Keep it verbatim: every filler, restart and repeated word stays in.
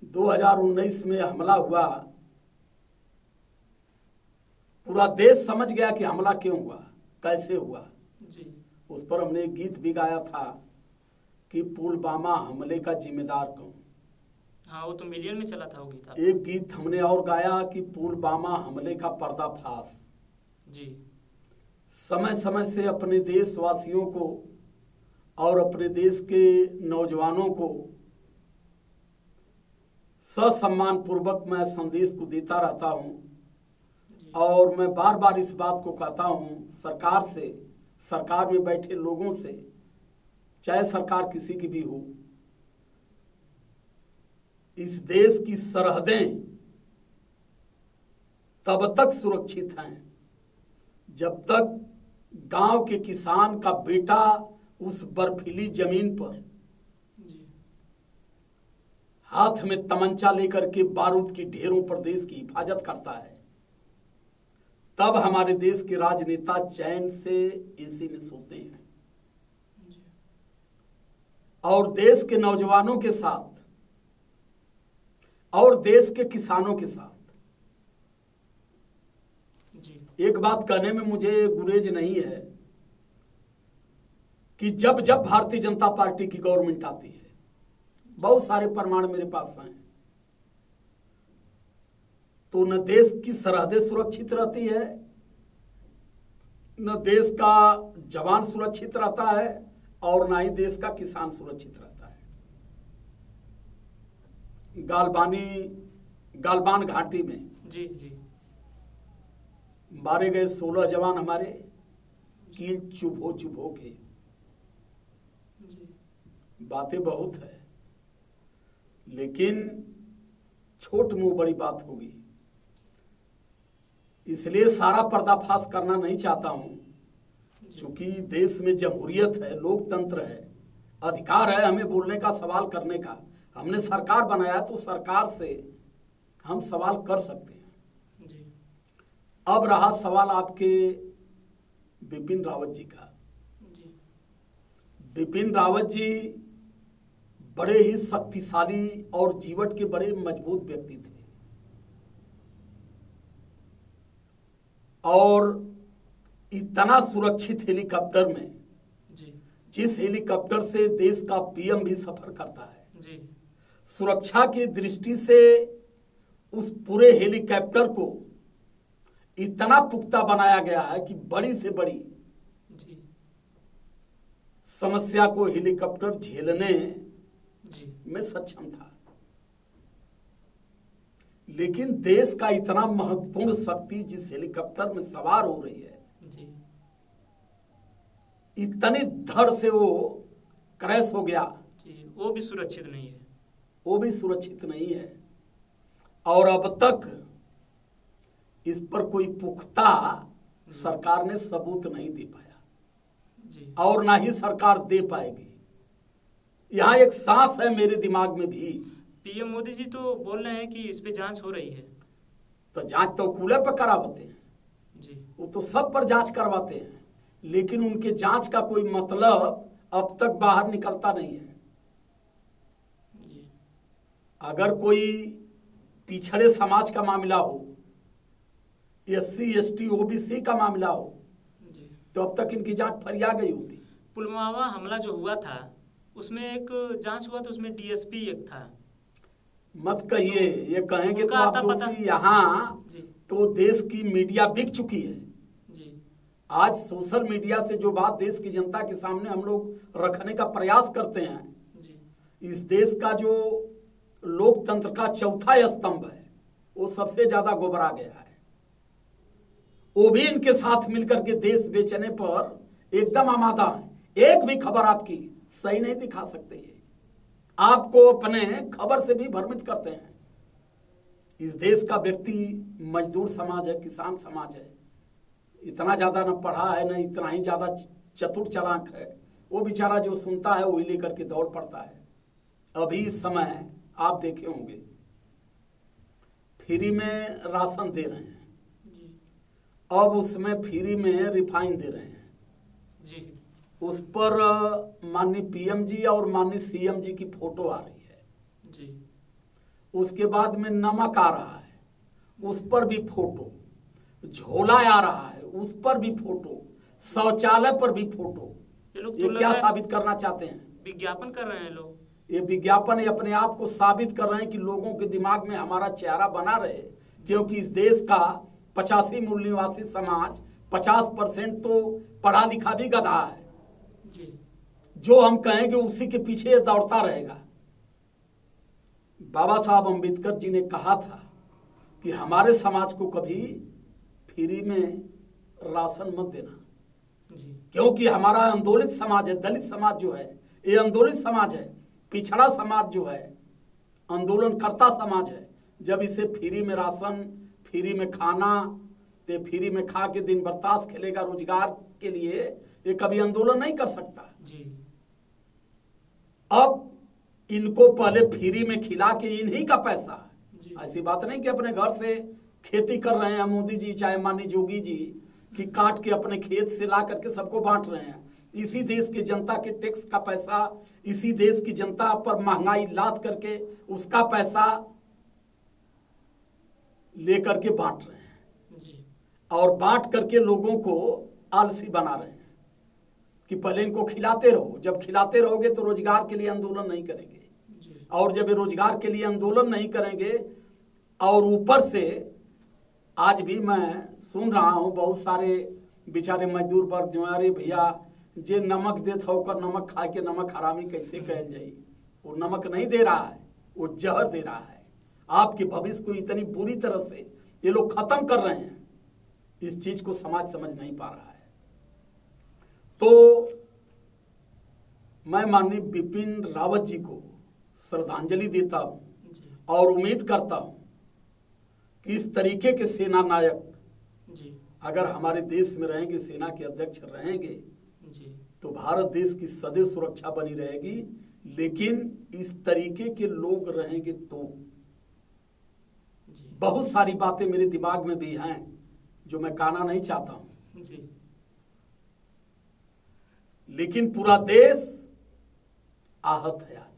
दो हज़ार उन्नीस में हमला हुआ, पूरा देश समझ गया कि हमला क्यों हुआ, कैसे हुआ जी। उस पर हमने एक गीत भी गाया था कि पुलवामा हमले का जिम्मेदार कौन। हाँ, वो तो मिलियन में चला था वो गीत। एक गीत हमने और गाया कि पुलवामा हमले का पर्दाफाश। जी। सम्मय समय से अपने देशवासियों को और अपने देश के नौजवानों को ससम्मान पूर्वक मैं संदेश को देता रहता हूं और मैं बार बार इस बात को कहता हूं सरकार से, सरकार में बैठे लोगों से, चाहे सरकार किसी की भी हो, इस देश की सरहदें तब तक सुरक्षित हैं जब तक गांव के किसान का बेटा उस बर्फीली जमीन पर हाथ में तमंचा लेकर के बारूद की ढेरों पर देश की हिफाजत करता है, तब हमारे देश के राजनेता चैन से एसी में सोते हैं और देश के नौजवानों के साथ और देश के किसानों के साथ। एक बात कहने में मुझे गुरेज नहीं है कि जब जब भारतीय जनता पार्टी की गवर्नमेंट आती है, बहुत सारे प्रमाण मेरे पास हैं, तो न देश की सरहदें सुरक्षित रहती है, न देश का जवान सुरक्षित रहता है और न ही देश का किसान सुरक्षित रहता है। गालबानी गालबान घाटी में जी जी मारे गए सोलह जवान हमारे कील चुभो चुभो के। बातें बहुत है लेकिन छोट मुंह बड़ी बात होगी, इसलिए सारा पर्दाफाश करना नहीं चाहता हूं, क्योंकि देश में जमहूरियत है, लोकतंत्र है, अधिकार है हमें बोलने का, सवाल करने का। हमने सरकार बनाया तो सरकार से हम सवाल कर सकते हैं। जी। अब रहा सवाल आपके बिपिन रावत जी का। जी। बिपिन रावत जी बड़े ही शक्तिशाली और जीवट के बड़े मजबूत व्यक्ति थे और इतना सुरक्षित हेलीकॉप्टर में जी। जिस हेलीकॉप्टर से देश का पीएम भी सफर करता है जी। सुरक्षा की दृष्टि से उस पूरे हेलीकॉप्टर को इतना पुख्ता बनाया गया है कि बड़ी से बड़ी जी। समस्या को हेलीकॉप्टर झेलने जी। में सक्षम था। लेकिन देश का इतना महत्वपूर्ण शक्ति जिस हेलीकॉप्टर में सवार हो रही है जी। इतनी धड़ से वो क्रैश हो गया जी, वो भी सुरक्षित नहीं है। वो भी सुरक्षित नहीं है और अब तक इस पर कोई पुख्ता सरकार ने सबूत नहीं दे पाया जी। और ना ही सरकार दे पाएगी। यहाँ एक सांस है मेरे दिमाग में भी। पीएम मोदी जी तो बोल रहे हैं कि इस पे जांच हो रही है। तो जांच तो कूले पर कराते हैं जी। वो तो सब पर जांच करवाते हैं, लेकिन उनके जांच का कोई मतलब अब तक बाहर निकलता नहीं है। जी। अगर कोई पिछड़े समाज का मामला हो, एससी एसटी ओबीसी का मामला हो जी। तो अब तक इनकी जांच फरिया गई होती। पुलवामा हमला जो हुआ था उसमें एक जांच हुआ तो उसमें डीएसपी एक था। मत कहिए, ये कहेंगे तो उनका आप आता पता- दोषी। यहाँ जी। तो देश की मीडिया बिक चुकी है। जी। आज सोशल मीडिया से जो बात देश की जनता के सामने हम लोग रखने का प्रयास करते हैं, जी। इस देश का जो लोकतंत्र का चौथा स्तंभ है वो सबसे ज्यादा गोबरा गया है। वो भी इनके साथ मिलकर के देश बेचने पर एकदम आमादा है। एक भी खबर आपकी सही नहीं दिखा सकते हैं, आपको अपने खबर से भी भ्रमित करते हैं। इस देश का व्यक्ति मजदूर समाज है, किसान समाज है, इतना ज्यादा न पढ़ा है न इतना ही ज्यादा चतुर चालाक है। वो बेचारा जो सुनता है वही लेकर के दौड़ पड़ता है। अभी इस समय आप देखे होंगे फ्री में राशन दे रहे हैं, अब उसमें फ्री में रिफाइन दे रहे हैं। जी। उस पर माननीय पीएम जी और माननीय सीएम जी की फोटो आ रही है। जी। उसके बाद में नमक आ रहा है, उस पर भी फोटो, झोला आ रहा है, उस पर भी फोटो, शौचालय पर भी फोटो। ये लोग ये तो क्या लग रहा है साबित करना चाहते हैं? विज्ञापन कर रहे हैं लोग। ये विज्ञापन है, अपने आप को साबित कर रहे हैं कि लोगों के दिमाग में हमारा चेहरा बना रहे, क्योंकि इस देश का पचासी मूल निवासी समाज पचास परसेंट तो पढ़ा लिखा भी गधा है जी। जो हम कहेंगे उसी के पीछे ये दौड़ता रहेगा। बाबा साहब अम्बेडकर जी ने कहा था कि हमारे समाज को कभी फ्री में राशन मत देना, जी। क्योंकि हमारा आंदोलित समाज है, दलित समाज जो है ये आंदोलित समाज है, पिछड़ा समाज जो है आंदोलन करता समाज है। जब इसे फ्री में राशन, फ्री में खाना, ते फ्री में खा के दिन बर्ताश खेलेगा रोजगार के लिए, ये कभी आंदोलन नहीं कर सकता जी। अब इनको पहले फ्री में खिला के इन्हीं का पैसा, जी। ऐसी बात नहीं कि अपने घर से खेती कर रहे हैं मोदी जी चाहे माननीय योगी जी कि काट के अपने खेत से ला करके सबको बांट रहे हैं। इसी देश की जनता के टैक्स का पैसा, इसी देश की जनता पर महंगाई लाद करके उसका पैसा लेकर के बांट रहे हैं जी। और बांट करके लोगों को आलसी बना रहे हैं कि पहले इनको खिलाते रहो। जब खिलाते रहोगे तो रोजगार के लिए आंदोलन नहीं करेंगे जी। और जब ये रोजगार के लिए आंदोलन नहीं करेंगे और ऊपर से आज भी मैं सुन रहा हूं बहुत सारे बेचारे मजदूर वर्ग जो अरे भैया जे नमक देत हो कर नमक खा के नमक हरामी कैसे कहल जाई। वो नमक नहीं दे रहा है, वो जहर दे रहा है। आपके भविष्य को इतनी बुरी तरह से ये लोग खत्म कर रहे हैं, इस चीज को समाज समझ नहीं पा रहा है। तो मैं माननीय बिपिन रावत जी को श्रद्धांजलि देता हूं जी। और उम्मीद करता हूं कि इस तरीके के सेना नायक जी। अगर हमारे देश में रहेंगे, सेना के अध्यक्ष रहेंगे जी। तो भारत देश की सदैव सुरक्षा बनी रहेगी। लेकिन इस तरीके के लोग रहेंगे तो जी। बहुत सारी बातें मेरे दिमाग में भी हैं जो मैं कहना नहीं चाहता हूं, जी। लेकिन पूरा देश आहत है आज।